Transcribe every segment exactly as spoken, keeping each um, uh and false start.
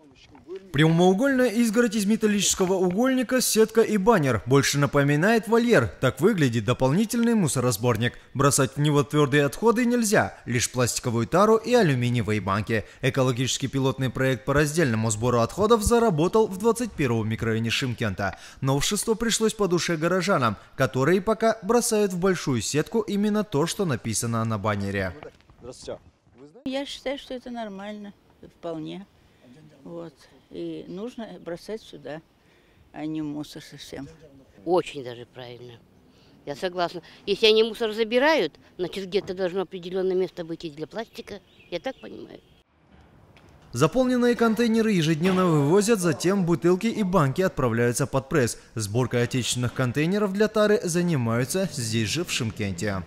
Прямоугольная изгородь из металлического угольника, сетка и баннер. Больше напоминает вольер. Так выглядит дополнительный мусоросборник. Бросать в него твердые отходы нельзя. Лишь пластиковую тару и алюминиевые банки. Экологический пилотный проект по раздельному сбору отходов заработал в двадцать первом микрорайоне Шымкента. Новшество пришлось по душе горожанам, которые пока бросают в большую сетку именно то, что написано на баннере. Я считаю, что это нормально. Вполне. Вот. И нужно бросать сюда, а не мусор совсем. Очень даже правильно. Я согласна. Если они мусор забирают, значит где-то должно определенное место быть и для пластика. Я так понимаю. Заполненные контейнеры ежедневно вывозят, затем бутылки и банки отправляются под пресс. Сборкой отечественных контейнеров для тары занимаются здесь же, в Шымкенте.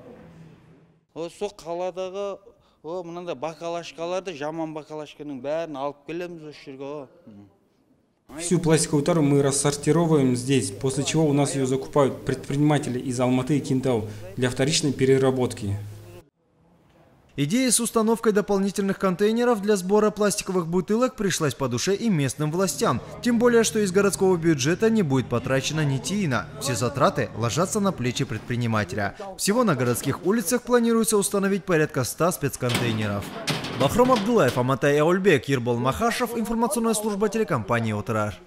О, мынандай бакалашкаларды, жаман бакалашканың бәрін алып келеміз осы жерге. Всю пластиковую тару мы рассортировываем здесь, после чего у нас ее закупают предприниматели из Алматы и Кентау для вторичной переработки. Идея с установкой дополнительных контейнеров для сбора пластиковых бутылок пришлась по душе и местным властям. Тем более, что из городского бюджета не будет потрачено ни тиына. Все затраты ложатся на плечи предпринимателя. Всего на городских улицах планируется установить порядка ста спецконтейнеров. Бахром Абдулаев, Аматай Аульбек, Ербол Махашев, информационная служба телекомпании «Отrar».